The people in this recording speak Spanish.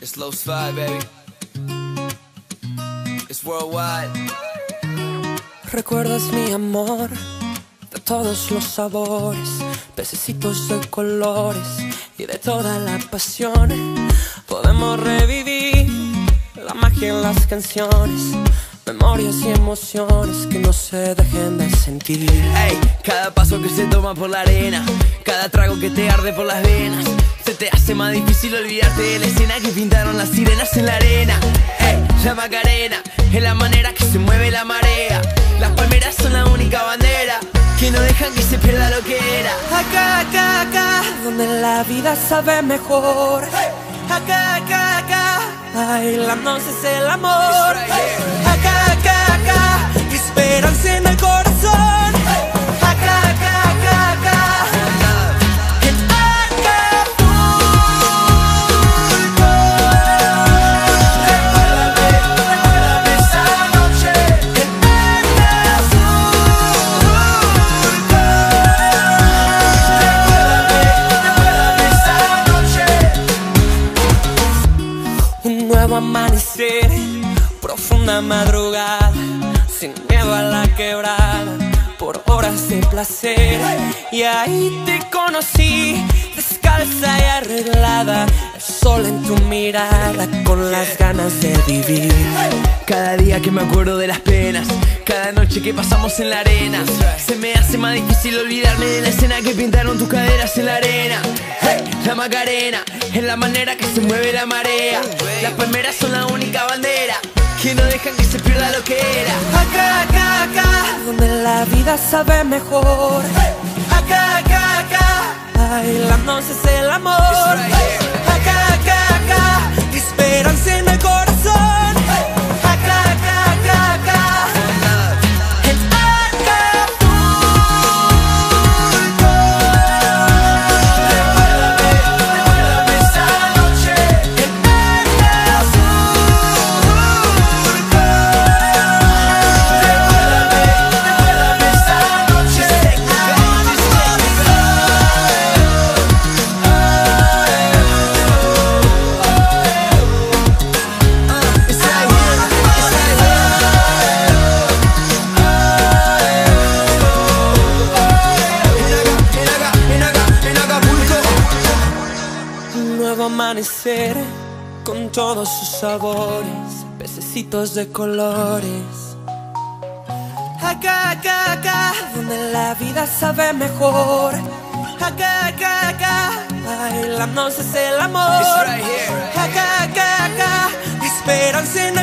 Slow slide, baby. It's worldwide. Recuerdas mi amor de todos los sabores, pececitos de colores y de toda la pasión. Podemos revivir la magia en las canciones, memorias y emociones que no se dejen de sentir. Ey, cada paso que se toma por la arena, cada trago que te arde por las venas, se te hace más difícil olvidarte de la escena que pintaron las sirenas en la arena. Ey, la Macarena es la manera que se mueve la marea. Las palmeras son la única bandera que no dejan que se pierda lo que era. Acá, acá, acá, donde la vida sabe mejor. Acá, acá, acá, bailándonos es el amor. Acá, acá, acá, esperanza en el corazón. Acá, acá, acá, acá, en Acapulco. Recuérdame esa noche en Acapulco. Recuérdame esa noche. Un nuevo amanecer, profunda madrugada, sin miedo a la quebrada, por horas de placer. Y ahí te conocí, descalza y arreglada, el sol en tu mirada, con las ganas de vivir. Cada día que me acuerdo de las penas, cada noche que pasamos en la arena, se me hace más difícil olvidarme de la escena que pintaron tus caderas en la arena. Hey, la Macarena es la manera que se mueve la marea. Las palmeras son la única bandera que no dejan que se pierda lo que era. Acá, acá, acá, donde la vida sabe mejor. Acá, acá, acá, bailándonos es el amor. Acá, acá, acá, esperanza en el corazón. Acá, acá, acá, acá, en Acapulco. Recuérdame esa noche en Acapulco. Recuérdame esa noche en Un nuevo amanecer con todos sus sabores, pececitos de colores. Acá, acá, acá, donde la vida sabe mejor. Acá, acá, acá, bailándonos es el amor. Acá, acá, acá, esperanza en